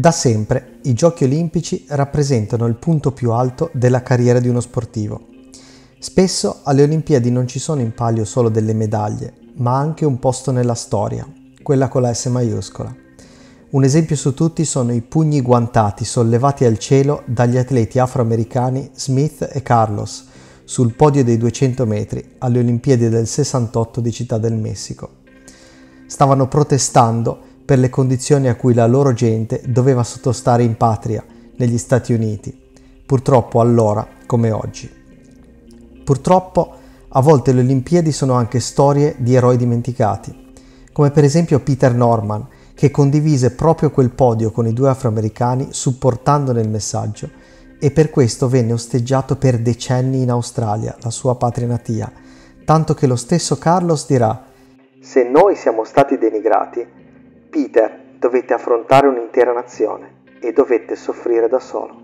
Da sempre i Giochi Olimpici rappresentano il punto più alto della carriera di uno sportivo. Spesso alle Olimpiadi non ci sono in palio solo delle medaglie, ma anche un posto nella storia, quella con la S maiuscola. Un esempio su tutti sono i pugni guantati sollevati al cielo dagli atleti afroamericani Smith e Carlos sul podio dei 200 metri alle Olimpiadi del 68 di Città del Messico. Stavano protestando per le condizioni a cui la loro gente doveva sottostare in patria, negli Stati Uniti, purtroppo allora come oggi. Purtroppo a volte le Olimpiadi sono anche storie di eroi dimenticati, come per esempio Peter Norman, che condivise proprio quel podio con i due afroamericani supportandone il messaggio e per questo venne osteggiato per decenni in Australia, la sua patria natia, tanto che lo stesso Carlos dirà: «Se noi siamo stati denigrati, Peter, dovette affrontare un'intera nazione e dovette soffrire da solo».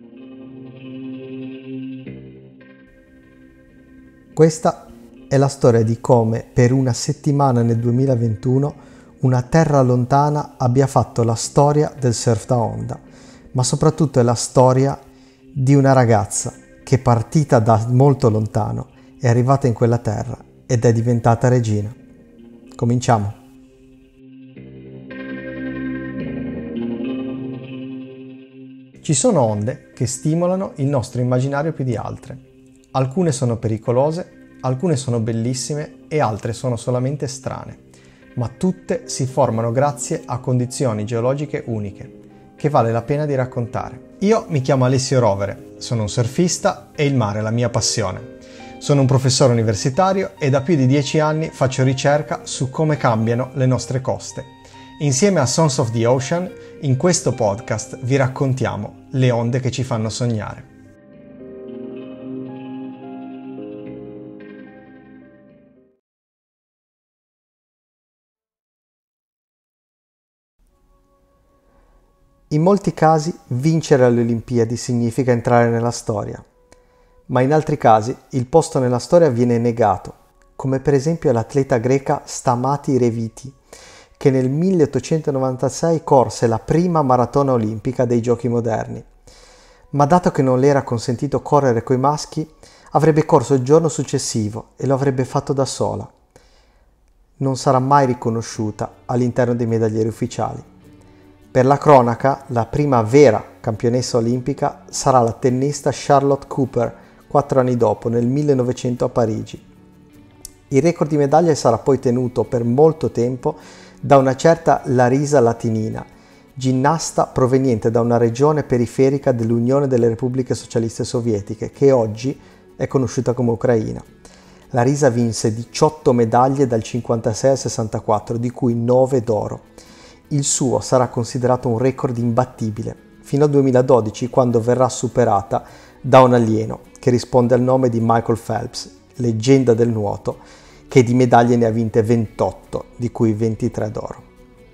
Questa è la storia di come per una settimana nel 2021 una terra lontana abbia fatto la storia del surf da onda, ma soprattutto è la storia di una ragazza che partita da molto lontano è arrivata in quella terra ed è diventata regina. Cominciamo. Ci sono onde che stimolano il nostro immaginario più di altre. Alcune sono pericolose, alcune sono bellissime e altre sono solamente strane, ma tutte si formano grazie a condizioni geologiche uniche, che vale la pena di raccontare. Io mi chiamo Alessio Rovere, sono un surfista e il mare è la mia passione. Sono un professore universitario e da più di 10 anni faccio ricerca su come cambiano le nostre coste. Insieme a Sons of the Ocean, in questo podcast vi raccontiamo le onde che ci fanno sognare. In molti casi vincere alle Olimpiadi significa entrare nella storia, ma in altri casi il posto nella storia viene negato, come per esempio l'atleta greca Stamati Reviti, che nel 1896 corse la prima maratona olimpica dei Giochi moderni. Ma dato che non le era consentito correre coi maschi, avrebbe corso il giorno successivo e lo avrebbe fatto da sola. Non sarà mai riconosciuta all'interno dei medaglieri ufficiali. Per la cronaca, la prima vera campionessa olimpica sarà la tennista Charlotte Cooper, 4 anni dopo, nel 1900 a Parigi. Il record di medaglie sarà poi tenuto per molto tempo da una certa Larisa Latinina, ginnasta proveniente da una regione periferica dell'Unione delle Repubbliche Socialiste Sovietiche, che oggi è conosciuta come Ucraina. Larisa vinse 18 medaglie dal 56 al 64, di cui 9 d'oro. Il suo sarà considerato un record imbattibile, fino al 2012, quando verrà superata da un alieno che risponde al nome di Michael Phelps, leggenda del nuoto, che di medaglie ne ha vinte 28, di cui 23 d'oro.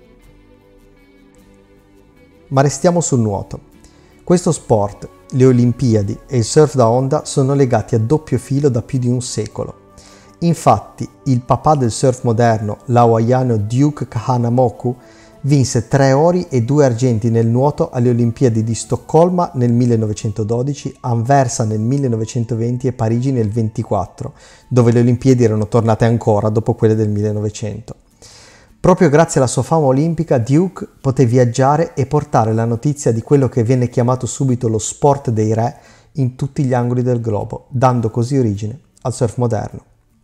Ma restiamo sul nuoto. Questo sport, le Olimpiadi e il surf da onda sono legati a doppio filo da più di un secolo. Infatti, il papà del surf moderno, l'hawaiano Duke Kahanamoku, vinse 3 ori e 2 argenti nel nuoto alle Olimpiadi di Stoccolma nel 1912, Anversa nel 1920 e Parigi nel 1924, dove le Olimpiadi erano tornate ancora dopo quelle del 1900. Proprio grazie alla sua fama olimpica, Duke poté viaggiare e portare la notizia di quello che venne chiamato subito lo sport dei re in tutti gli angoli del globo, dando così origine al surf moderno.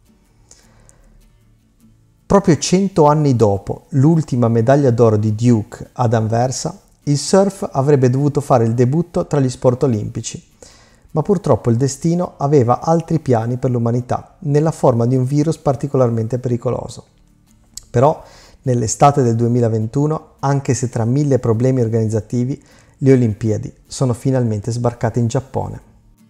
Proprio 100 anni dopo l'ultima medaglia d'oro di Duke ad Anversa, il surf avrebbe dovuto fare il debutto tra gli sport olimpici, ma purtroppo il destino aveva altri piani per l'umanità, nella forma di un virus particolarmente pericoloso. Però, nell'estate del 2021, anche se tra 1000 problemi organizzativi, le Olimpiadi sono finalmente sbarcate in Giappone.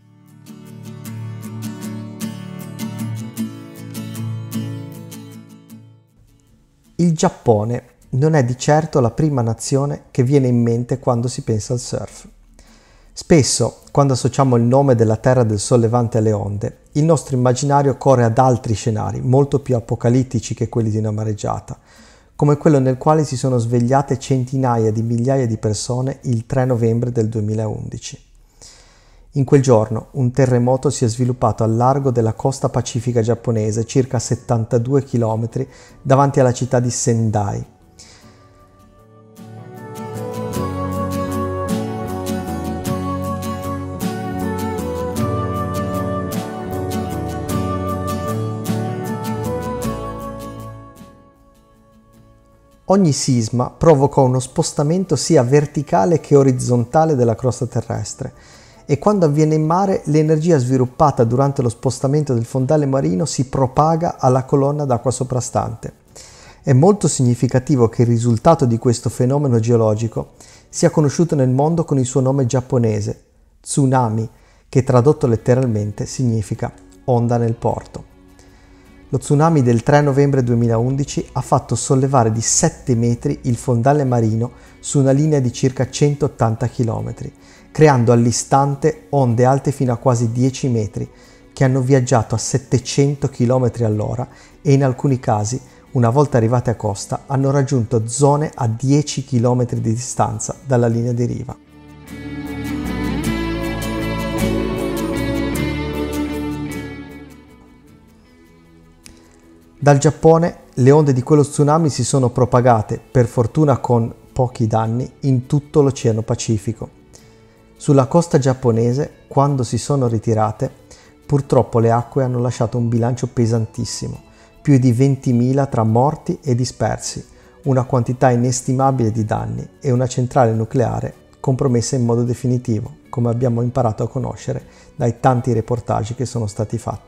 Il Giappone non è di certo la prima nazione che viene in mente quando si pensa al surf. Spesso, quando associamo il nome della terra del Sol Levante alle onde, il nostro immaginario corre ad altri scenari, molto più apocalittici che quelli di una mareggiata, come quello nel quale si sono svegliate centinaia di migliaia di persone il 3 novembre del 2011. In quel giorno un terremoto si è sviluppato al largo della costa pacifica giapponese, circa 72 km davanti alla città di Sendai. Ogni sisma provoca uno spostamento sia verticale che orizzontale della crosta terrestre e quando avviene in mare l'energia sviluppata durante lo spostamento del fondale marino si propaga alla colonna d'acqua soprastante. È molto significativo che il risultato di questo fenomeno geologico sia conosciuto nel mondo con il suo nome giapponese, tsunami, che tradotto letteralmente significa onda nel porto. Lo tsunami del 3 novembre 2011 ha fatto sollevare di 7 metri il fondale marino su una linea di circa 180 km, creando all'istante onde alte fino a quasi 10 metri, che hanno viaggiato a 700 km all'ora e in alcuni casi, una volta arrivate a costa, hanno raggiunto zone a 10 km di distanza dalla linea di riva. Dal Giappone le onde di quello tsunami si sono propagate, per fortuna con pochi danni, in tutto l'Oceano Pacifico. Sulla costa giapponese, quando si sono ritirate, purtroppo le acque hanno lasciato un bilancio pesantissimo, più di 20.000 tra morti e dispersi, una quantità inestimabile di danni e una centrale nucleare compromessa in modo definitivo, come abbiamo imparato a conoscere dai tanti reportage che sono stati fatti.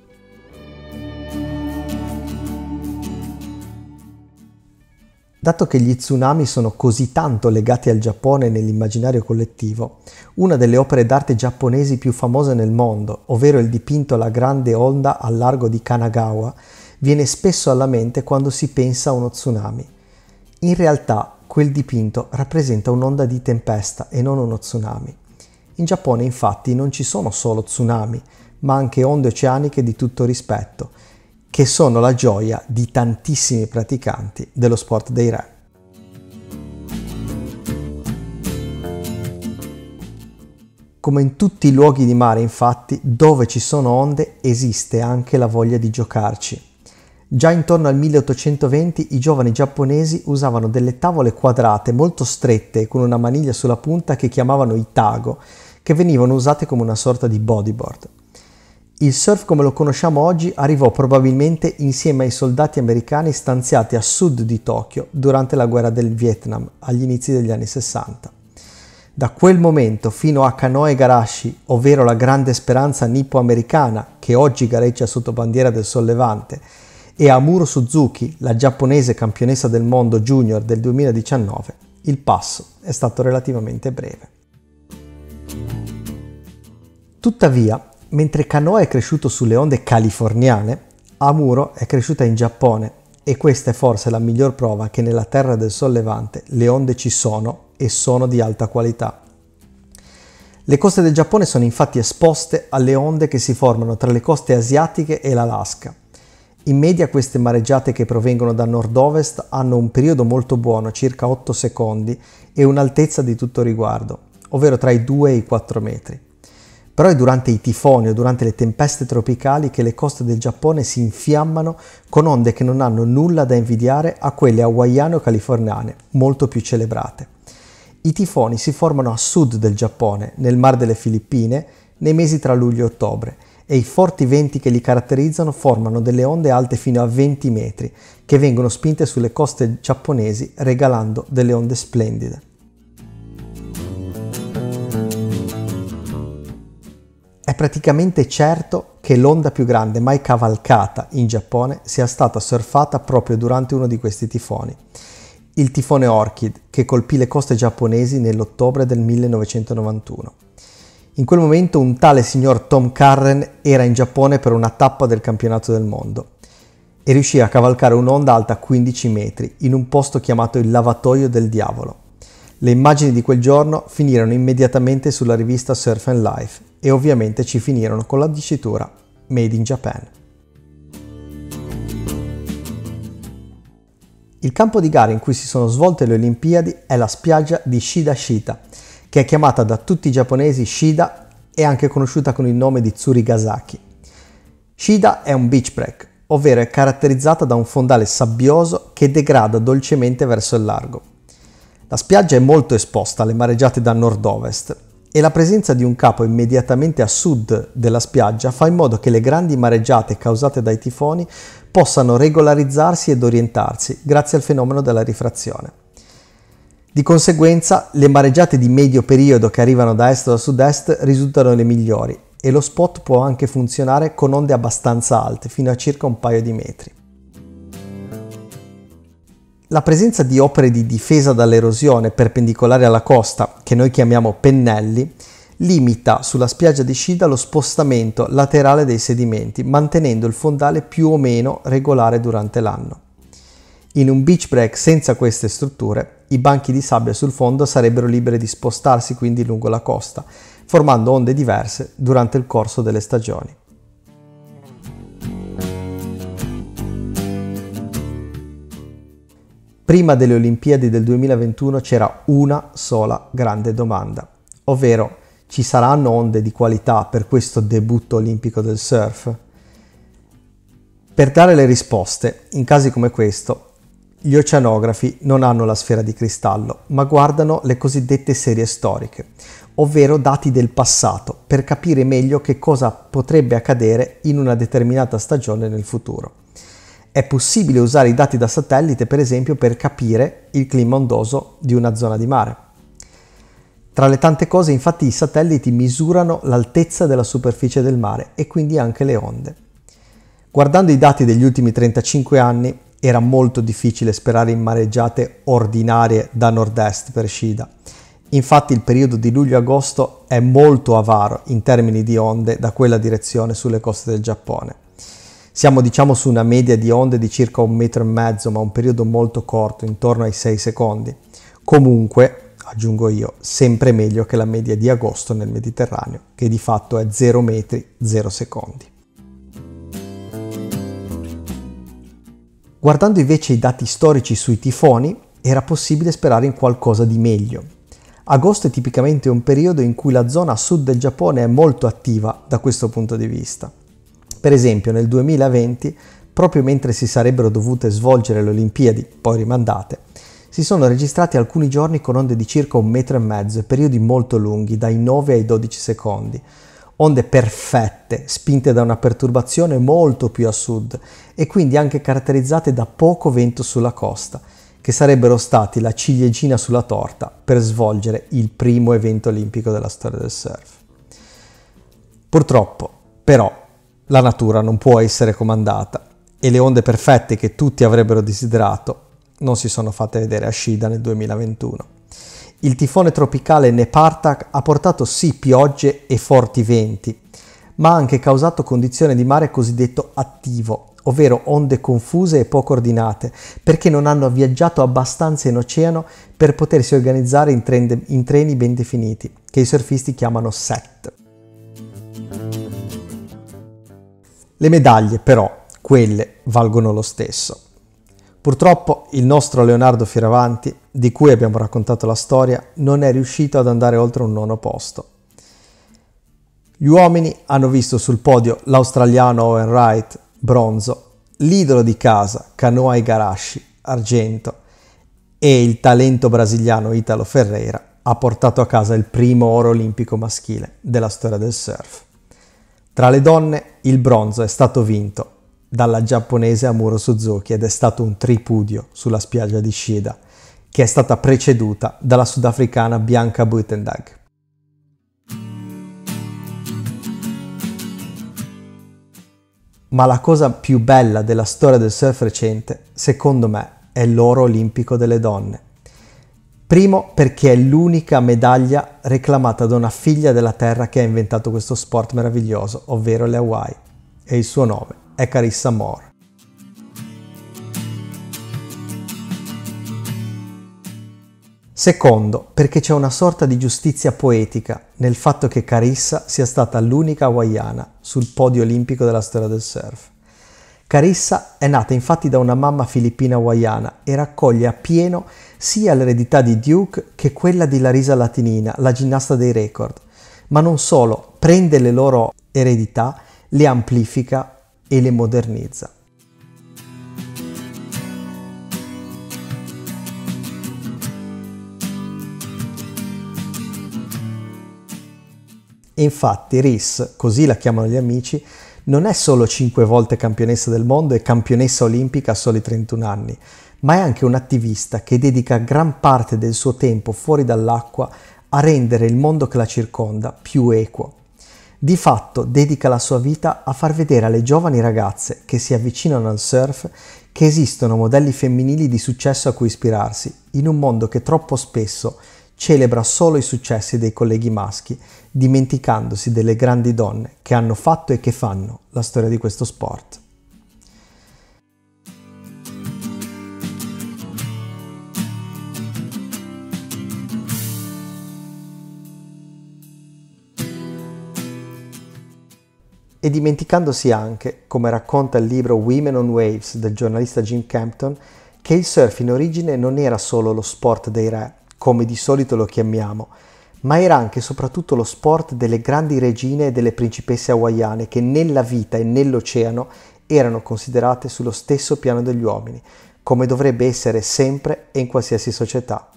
Dato che gli tsunami sono così tanto legati al Giappone nell'immaginario collettivo, una delle opere d'arte giapponesi più famose nel mondo, ovvero il dipinto La grande onda al largo di Kanagawa, viene spesso alla mente quando si pensa a uno tsunami. In realtà quel dipinto rappresenta un'onda di tempesta e non uno tsunami. In Giappone infatti non ci sono solo tsunami, ma anche onde oceaniche di tutto rispetto, che sono la gioia di tantissimi praticanti dello sport dei re. Come in tutti i luoghi di mare, infatti, dove ci sono onde esiste anche la voglia di giocarci. Già intorno al 1820 i giovani giapponesi usavano delle tavole quadrate molto strette con una maniglia sulla punta che chiamavano itago, che venivano usate come una sorta di bodyboard. Il surf come lo conosciamo oggi arrivò probabilmente insieme ai soldati americani stanziati a sud di Tokyo durante la guerra del Vietnam agli inizi degli anni 60. Da quel momento fino a Kanoe Garashi, ovvero la grande speranza nippo-americana che oggi gareggia sotto bandiera del sollevante, e a Amuro Suzuki, la giapponese campionessa del mondo junior del 2019, il passo è stato relativamente breve. Tuttavia, mentre Kanoe è cresciuto sulle onde californiane, Amuro è cresciuta in Giappone e questa è forse la miglior prova che nella terra del sollevante le onde ci sono e sono di alta qualità. Le coste del Giappone sono infatti esposte alle onde che si formano tra le coste asiatiche e l'Alaska. In media queste mareggiate che provengono da nord-ovest hanno un periodo molto buono, circa 8 secondi, e un'altezza di tutto riguardo, ovvero tra i 2 e i 4 metri. Però è durante i tifoni o durante le tempeste tropicali che le coste del Giappone si infiammano con onde che non hanno nulla da invidiare a quelle hawaiane o californiane, molto più celebrate. I tifoni si formano a sud del Giappone, nel Mar delle Filippine, nei mesi tra luglio e ottobre, e i forti venti che li caratterizzano formano delle onde alte fino a 20 metri, che vengono spinte sulle coste giapponesi regalando delle onde splendide. È praticamente certo che l'onda più grande mai cavalcata in Giappone sia stata surfata proprio durante uno di questi tifoni. Il tifone Orchid, che colpì le coste giapponesi nell'ottobre del 1991. In quel momento un tale signor Tom Curren era in Giappone per una tappa del campionato del mondo e riuscì a cavalcare un'onda alta 15 metri in un posto chiamato il Lavatoio del Diavolo. Le immagini di quel giorno finirono immediatamente sulla rivista Surf and Life e ovviamente ci finirono con la dicitura Made in Japan. Il campo di gara in cui si sono svolte le Olimpiadi è la spiaggia di Shida-Shita, che è chiamata da tutti i giapponesi Shida e anche conosciuta con il nome di Tsurigasaki. Shida è un beach break, ovvero è caratterizzata da un fondale sabbioso che degrada dolcemente verso il largo. La spiaggia è molto esposta alle mareggiate da nord-ovest e la presenza di un capo immediatamente a sud della spiaggia fa in modo che le grandi mareggiate causate dai tifoni possano regolarizzarsi ed orientarsi grazie al fenomeno della rifrazione. Di conseguenza, le mareggiate di medio periodo che arrivano da est o da sud-est risultano le migliori e lo spot può anche funzionare con onde abbastanza alte, fino a circa un paio di metri. La presenza di opere di difesa dall'erosione perpendicolari alla costa, che noi chiamiamo pennelli, limita sulla spiaggia di Shida lo spostamento laterale dei sedimenti, mantenendo il fondale più o meno regolare durante l'anno. In un beach break senza queste strutture, i banchi di sabbia sul fondo sarebbero liberi di spostarsi quindi lungo la costa, formando onde diverse durante il corso delle stagioni. Prima delle Olimpiadi del 2021 c'era una sola grande domanda, ovvero: ci saranno onde di qualità per questo debutto olimpico del surf? Per dare le risposte, in casi come questo, gli oceanografi non hanno la sfera di cristallo, ma guardano le cosiddette serie storiche, ovvero dati del passato, per capire meglio che cosa potrebbe accadere in una determinata stagione nel futuro. È possibile usare i dati da satellite, per esempio, per capire il clima ondoso di una zona di mare. Tra le tante cose, infatti, i satelliti misurano l'altezza della superficie del mare e quindi anche le onde. Guardando i dati degli ultimi 35 anni, era molto difficile sperare in mareggiate ordinarie da nord-est per Shida. Infatti il periodo di luglio-agosto è molto avaro in termini di onde da quella direzione sulle coste del Giappone. Siamo su una media di onde di circa 1,5 metri, ma un periodo molto corto, intorno ai 6 secondi. Comunque, aggiungo io, sempre meglio che la media di agosto nel Mediterraneo, che di fatto è 0 metri, 0 secondi. Guardando invece i dati storici sui tifoni, era possibile sperare in qualcosa di meglio. Agosto è tipicamente un periodo in cui la zona a sud del Giappone è molto attiva da questo punto di vista. Per esempio nel 2020, proprio mentre si sarebbero dovute svolgere le Olimpiadi, poi rimandate, si sono registrati alcuni giorni con onde di circa 1,5 metri e periodi molto lunghi, dai 9 ai 12 secondi. Onde perfette, spinte da una perturbazione molto più a sud e quindi anche caratterizzate da poco vento sulla costa, che sarebbero stati la ciliegina sulla torta per svolgere il primo evento olimpico della storia del surf. Purtroppo, però, la natura non può essere comandata e le onde perfette che tutti avrebbero desiderato non si sono fatte vedere a Shida nel 2021. Il tifone tropicale Nepartak ha portato sì piogge e forti venti, ma ha anche causato condizioni di mare cosiddetto attivo, ovvero onde confuse e poco ordinate, perché non hanno viaggiato abbastanza in oceano per potersi organizzare in treni ben definiti, che i surfisti chiamano set. Le medaglie, però, quelle valgono lo stesso. Purtroppo il nostro Leonardo Fioravanti, di cui abbiamo raccontato la storia, non è riuscito ad andare oltre un 9° posto. Gli uomini hanno visto sul podio l'australiano Owen Wright, bronzo, l'idolo di casa Kanoa Igarashi, argento, e il talento brasiliano Ítalo Ferreira ha portato a casa il primo oro olimpico maschile della storia del surf. Tra le donne il bronzo è stato vinto dalla giapponese Amuro Suzuki ed è stato un tripudio sulla spiaggia di Shida, che è stata preceduta dalla sudafricana Bianca Buitendag. Ma la cosa più bella della storia del surf recente, secondo me, è l'oro olimpico delle donne. Primo perché è l'unica medaglia reclamata da una figlia della terra che ha inventato questo sport meraviglioso, ovvero le Hawaii, e il suo nome è Carissa Moore. Secondo, perché c'è una sorta di giustizia poetica nel fatto che Carissa sia stata l'unica hawaiana sul podio olimpico della storia del surf. Carissa è nata infatti da una mamma filippina-hawaiana e raccoglie appieno sia l'eredità di Duke che quella di Larisa Latinina, la ginnasta dei record. Ma non solo, prende le loro eredità, le amplifica e le modernizza. Infatti Riss, così la chiamano gli amici, non è solo 5 volte campionessa del mondo e campionessa olimpica a soli 31 anni, ma è anche un'attivista che dedica gran parte del suo tempo fuori dall'acqua a rendere il mondo che la circonda più equo. Di fatto dedica la sua vita a far vedere alle giovani ragazze che si avvicinano al surf che esistono modelli femminili di successo a cui ispirarsi, in un mondo che troppo spesso celebra solo i successi dei colleghi maschi, dimenticandosi delle grandi donne che hanno fatto e che fanno la storia di questo sport. E dimenticandosi anche, come racconta il libro Women on Waves del giornalista Jim Campton, che il surf in origine non era solo lo sport dei re, come di solito lo chiamiamo, ma era anche e soprattutto lo sport delle grandi regine e delle principesse hawaiane che nella vita e nell'oceano erano considerate sullo stesso piano degli uomini, come dovrebbe essere sempre e in qualsiasi società.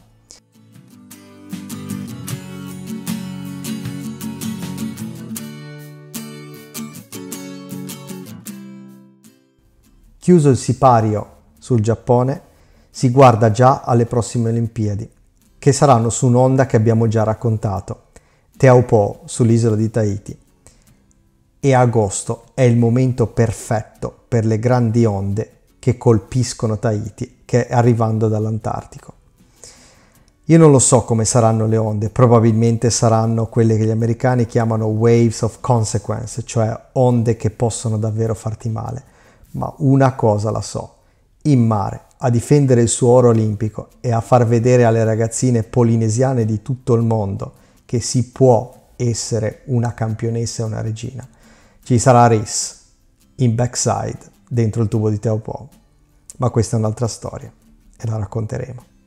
Chiuso il sipario sul Giappone, si guarda già alle prossime Olimpiadi, che saranno su un'onda che abbiamo già raccontato, Teahupo'o sull'isola di Tahiti. E agosto è il momento perfetto per le grandi onde che colpiscono Tahiti, che arrivando dall'Antartico. Io non lo so come saranno le onde, probabilmente saranno quelle che gli americani chiamano waves of consequence, cioè onde che possono davvero farti male. Ma una cosa la so, in mare, a difendere il suo oro olimpico e a far vedere alle ragazzine polinesiane di tutto il mondo che si può essere una campionessa e una regina, ci sarà Riss in backside dentro il tubo di Teahupo'o. Ma questa è un'altra storia e la racconteremo.